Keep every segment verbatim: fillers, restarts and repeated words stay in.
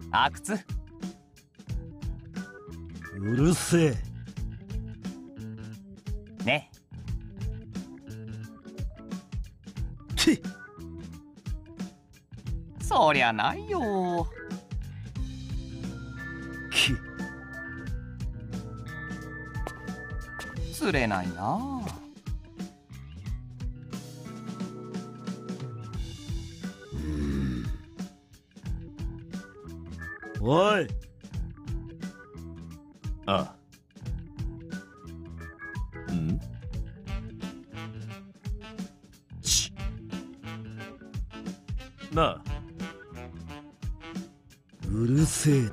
阿久津。 うるせえ。 ね。 きそりゃないよ。 き釣れないな。 おい。 ああ。んちなあ、うるせえな。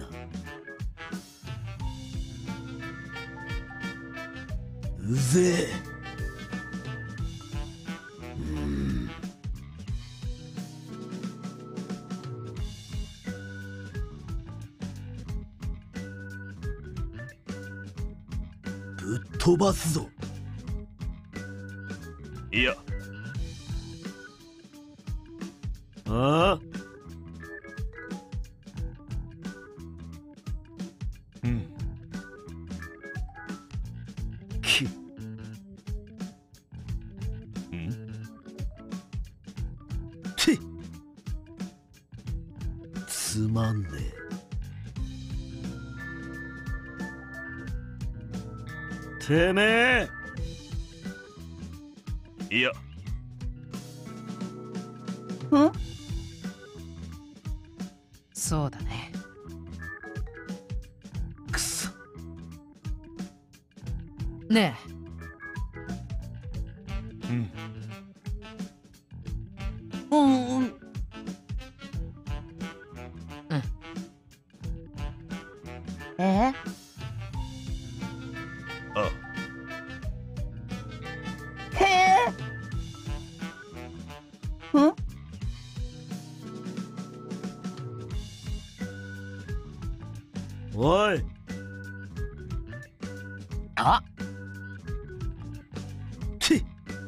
うぜえ。ぶっ飛ばすぞ。 いや、 ああ、 うんきんきつまんねえ。てめえ。 いや、 ん？そうだね。 くそ。 ねうんえ。うんうん。え？ あへえ。ん？ おい。 あ、 き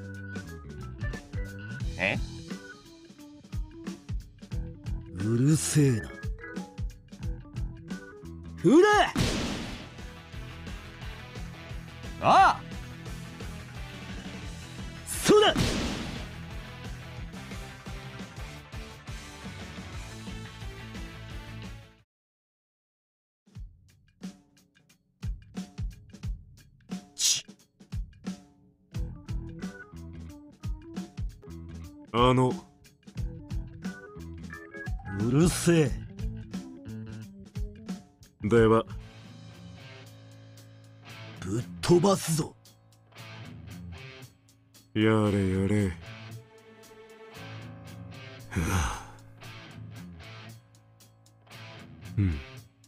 え？ うるせえな。ふれ。 ああ。 そうだ。 ちあのうるせえ。 ではぶっ飛ばすぞ。 やれやれ。はあうん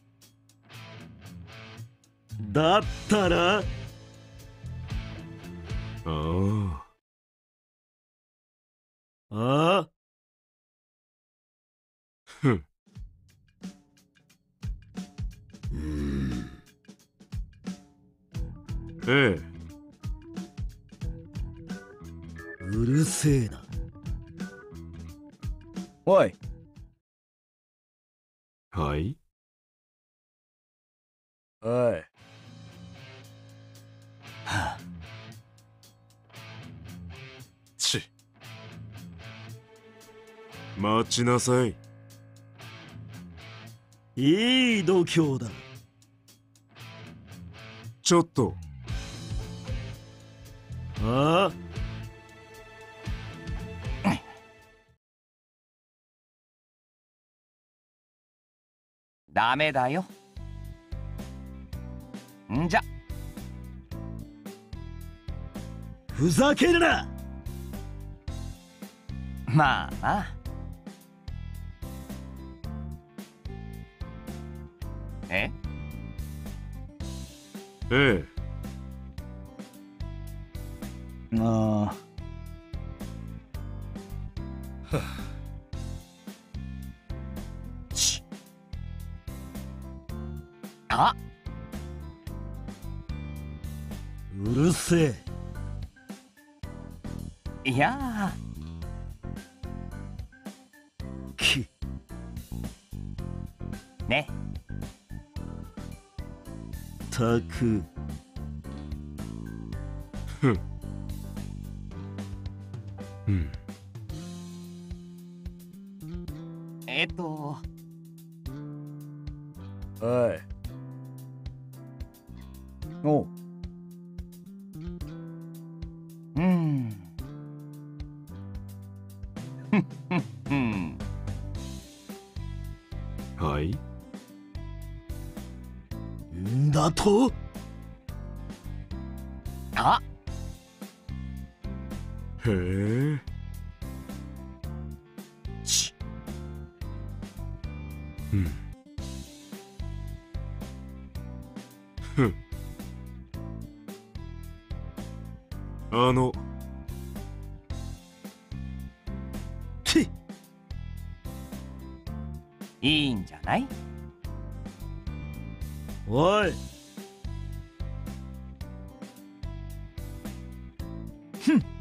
だったらああああ、 ふんええうるせえな。 おい。 はいおい。 ち待ちなさい。 いい度胸だ。 ちょっとああ、 ダメだよ。んじゃ。 ふざけるな。 まあな。え？ ええああ。 ちあ、 うるせえ。 いやきね。 たく。 うんえっとおい。おう。 うんふんふんふんはいんだと。 あへえち。 うんふんあのて。 いいんじゃない。 おい。ふん。